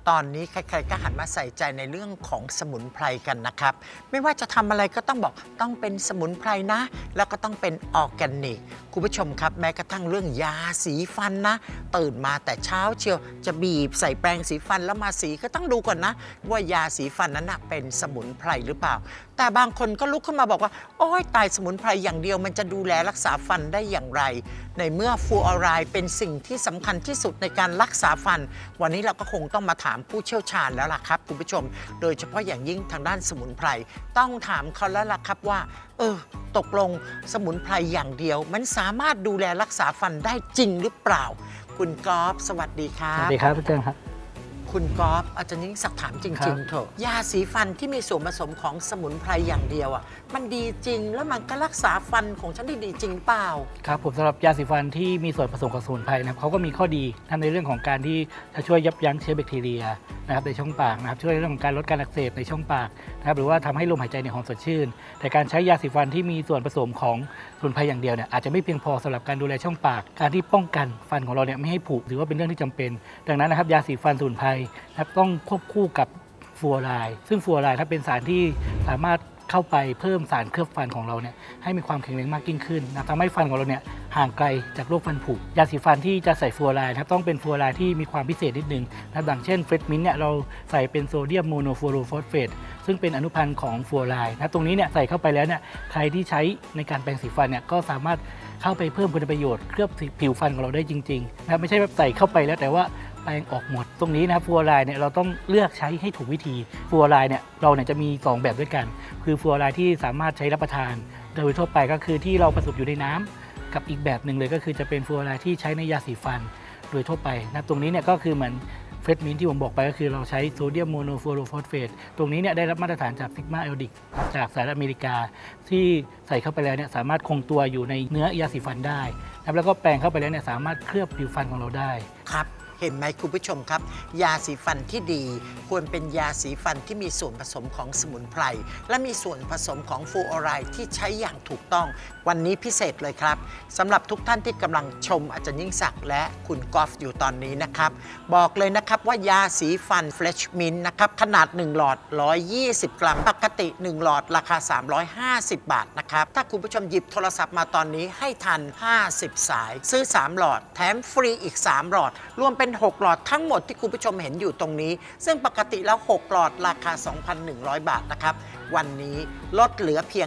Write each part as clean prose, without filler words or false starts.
ตอนนี้ใครๆก็หันมาใส่ใจในเรื่องของสมุนไพรกันนะครับไม่ว่าจะทำอะไรก็ต้องบอกต้องเป็นสมุนไพรนะแล้วก็ต้องเป็นออร์แกนิกคุณผู้ชมครับแม้กระทั่งเรื่องยาสีฟันนะตื่นมาแต่เช้าเชียวจะบีบใส่แปรงสีฟันแล้วมาสีก็ต้องดูก่อนนะว่ายาสีฟันนั้นเป็นสมุนไพรหรือเปล่าแต่บางคนก็ลุกขึ้นมาบอกว่าโอ้ยตายสมุนไพรอย่างเดียวมันจะดูแลรักษาฟันได้อย่างไรในเมื่อฟลูออไรด์เป็นสิ่งที่สำคัญที่สุดในการรักษาฟันวันนี้เราก็คงต้องมาถามผู้เชี่ยวชาญแล้วล่ะครับคุณผู้ชมโดยเฉพาะอย่างยิ่งทางด้านสมุนไพรต้องถามเขาแล้วล่ะครับว่าตกลงสมุนไพรอย่างเดียวมันสามารถดูแลรักษาฟันได้จริงหรือเปล่าคุณกอล์ฟสวัสดีครับสวัสดีครับพี่เจ้าครับคุณกอล์ฟอาจารย์ยิ่งศักดิ์ถามจริงๆเถอะยาสีฟันที่มีส่วนผสมของสมุนไพรอย่างเดียวมันดีจริงแล้วมันก็รักษาฟันของฉันได้ดีจริงเปล่าครับผมสำหรับยาสีฟันที่มีส่วนผสมของสมุนไพรนะครับเขาก็มีข้อดีทั้งในเรื่องของการที่จะช่วยยับยั้งเชื้อแบคทีเรียนะครับในช่องปากนะครับช่วยในเรื่องของการลดการอักเสบในช่องปากนะครับหรือว่าทำให้ลมหายใจในหอมสดชื่นแต่การใช้ยาสีฟันที่มีส่วนผสมของสมุนไพรอย่างเดียวเนี่ยอาจจะไม่เพียงพอสำหรับการดูแลช่องปากการที่ป้องกันฟันของเราเนี่ยไม่ให้ผุถือว่าเป็นเรื่องที่จำเป็นดังนั้นนะครับยาสีฟันสมุนไพรนะครับต้องควบคู่กับฟลูออไรด์ซึ่งฟลูออไรด์เป็นสารที่สามารถเข้าไปเพิ่มสารเคลือบฟันของเราเนี่ยให้มีความแข็งแรงมากยิ่งขึ้นนะทำให้ฟันของเราเนี่ยห่างไกลจากโรคฟันผุยาสีฟันที่จะใส่ฟลูออไรด์ต้องเป็นฟลูออไรด์ที่มีความพิเศษนิดนึงนะดังเช่นเฟรชมินต์เนี่ยเราใส่เป็นโซเดียมโมโนฟลูโรฟอสเฟตซึ่งเป็นอนุพันธ์ของฟลูออไรด์นะตรงนี้เนี่ยใส่เข้าไปแล้วเนี่ยใครที่ใช้ในการแปรงสีฟันเนี่ยก็สามารถเข้าไปเพิ่มคุณประโยชน์เคลือบผิวฟันของเราได้จริงๆนะไม่ใช่แบบใส่เข้าไปแล้วแต่ว่าแปรงออกหมดตรงนี้นะครับฟลูออไรด์เนี่ยเราต้องเลือกใช้ให้ถูกวิธีฟลูออไรด์เนี่ยเราเนี่ยจะมี2แบบด้วยกันคือฟลูออไรด์ที่สามารถใช้รับประทานโดยทั่วไปก็คือที่เราผสมอยู่ในน้ำกับอีกแบบหนึ่งเลยก็คือจะเป็นฟลูออไรด์ที่ใช้ในยาสีฟันโดยทั่วไปนะตรงนี้เนี่ยก็คือเหมือนเฟรชมินที่ผมบอกไปก็คือเราใช้โซเดียมโมโนฟลูโรฟอสเฟตตรงนี้เนี่ยได้รับมาตรฐานจากซิกมาเอลดิกจากสหรัฐอเมริกาที่ใส่เข้าไปแล้วเนี่ยสามารถคงตัวอยู่ในเนื้อยาสีฟันได้แล้วก็แปรงเข้าไปแล้วเนี่ยสามารถเคลือบผิวฟันของเราได้ครับเห็นไหมคุณผู้ชมครับยาสีฟันที่ดีควรเป็นยาสีฟันที่มีส่วนผสมของสมุนไพรและมีส่วนผสมของฟลูออไรด์ที่ใช้อย่างถูกต้องวันนี้พิเศษเลยครับสำหรับทุกท่านที่กำลังชมอาจารย์ยิ่งศักดิ์และคุณกอล์ฟอยู่ตอนนี้นะครับบอกเลยนะครับว่ายาสีฟันเฟรชมินต์นะครับขนาด1หลอด120 กรัมปกติ1หลอดราคา350 บาทนะครับถ้าคุณผู้ชมหยิบโทรศัพท์มาตอนนี้ให้ทัน50สายซื้อ3หลอดแถมฟรีอีก3หลอดรวมเป็น6หลอดทั้งหมดที่คุณผู้ชมเห็นอยู่ตรงนี้ซึ่งปกติแล้ว6หลอดราคา 2,100 บาทนะครับวันนี้ลดเหลือเพียง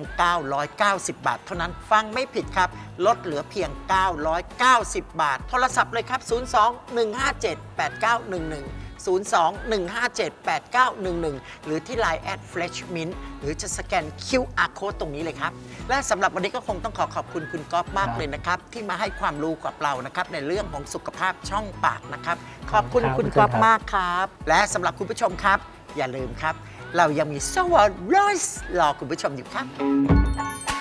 990 บาทเท่านั้นฟังไม่ผิดครับลดเหลือเพียง990 บาทโทรศัพท์เลยครับ02-157-8911 02-157-8911 หรือที่ Line @freshmint หรือจะสแกน QR Code ตรงนี้เลยครับและสำหรับวันนี้ก็คงต้องขอบคุณคุณก๊อฟมากเลยนะครับที่มาให้ความรู้กับเรานะครับในเรื่องของสุขภาพช่องปากนะครับขอบคุณคุณก๊อฟมากครับและสำหรับคุณผู้ชมครับอย่าลืมครับเรายังมี Sour Rose รอคุณผู้ชมอยู่ครับ